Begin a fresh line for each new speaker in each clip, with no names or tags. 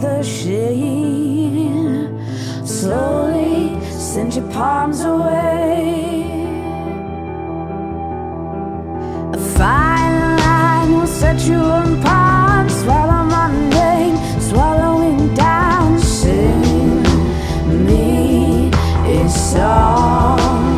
the shade. Slowly send your palms away. A fine line will set you apart. Swallow my name, swallowing down. Sing me a song.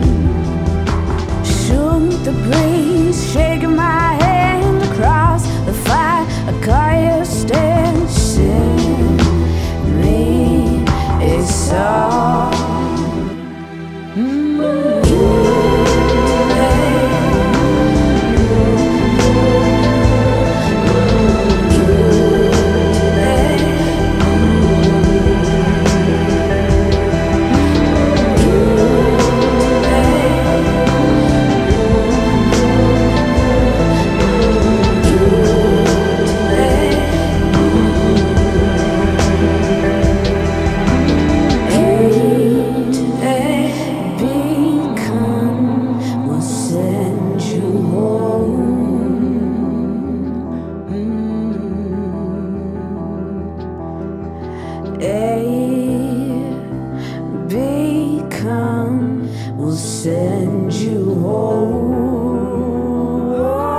Shoot the breeze, shaking my hand across the fire. I call you stand. Sing me a song. Become will send you home.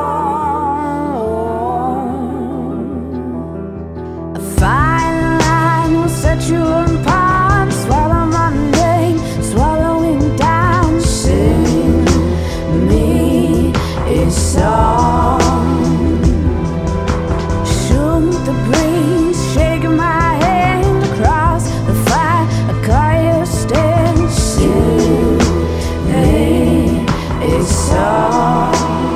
A fine line will set you apart. Swallow my name, swallowing down. Sing me a song. Shoot the breeze, shaking my hand across the fire. I call you stand. Sing me a song.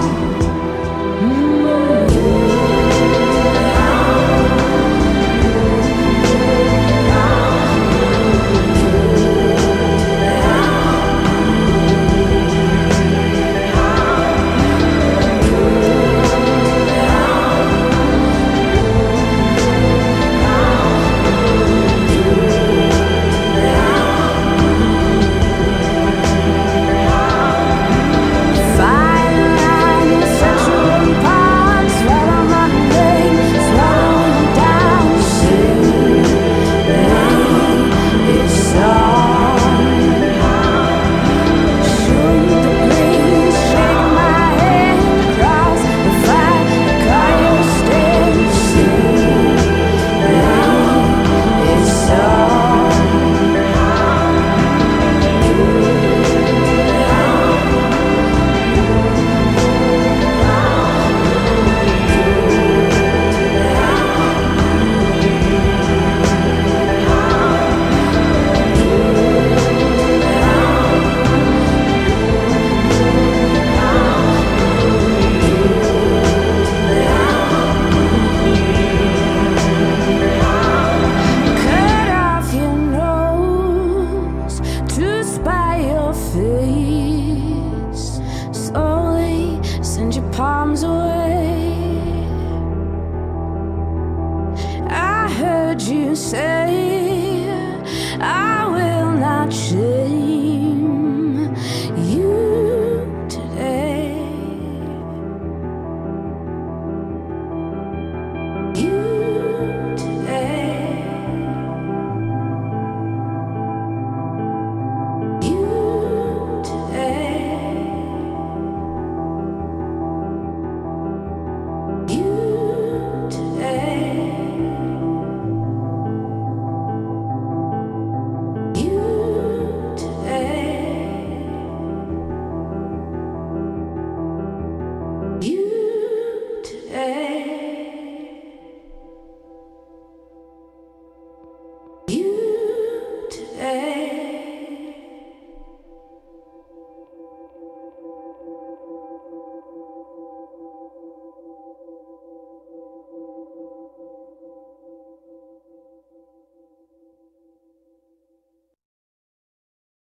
Slowly send your palms away. I heard you say I will not change.